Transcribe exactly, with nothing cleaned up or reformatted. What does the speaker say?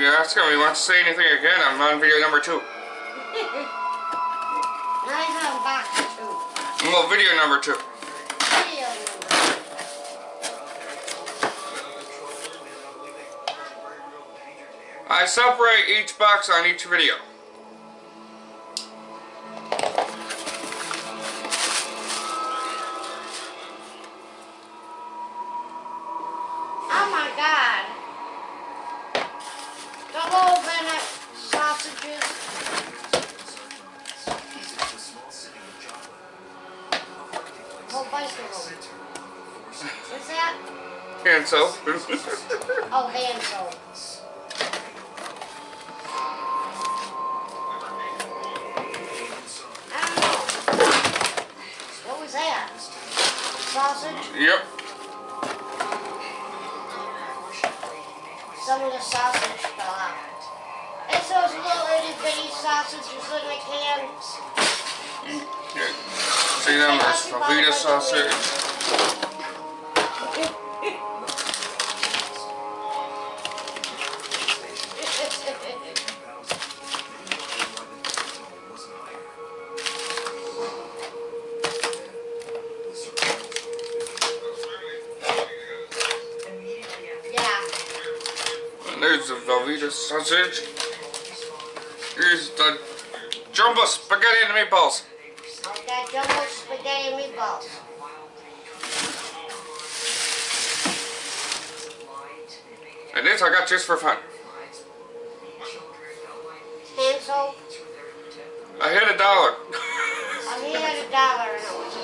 you ask him if he wants to say anything again, I'm on video number two. I'm on box two. Well, video number two. Video number two. I separate each box on each video. Oh my God. Double Bennett sausages. Whole bicycle. What's that? Hand soap. Oh, hand soap. I don't know. What was that? Sausage? Yep. Some of the sausage fell out. It's those little itty bitty sausages in the can. Yeah. See them, there's Velveeta sausage. There's the Velveeta sausage. Here's the jumbo spaghetti and meatballs. Okay, jumbo spaghetti and meatballs. And this I got just for fun. Hand soap. I hit a dollar. I had a dollar and it was